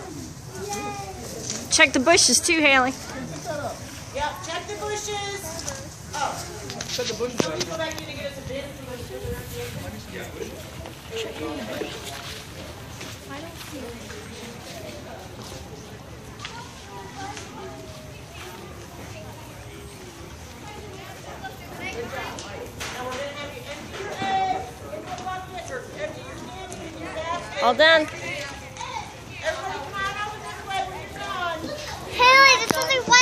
Check the bushes too, Haley. Yep, check the bushes. Oh. Check the bushes. Some people that need to get us a bin. All done. Everybody come on over this way when you're done. Haley, there's something white.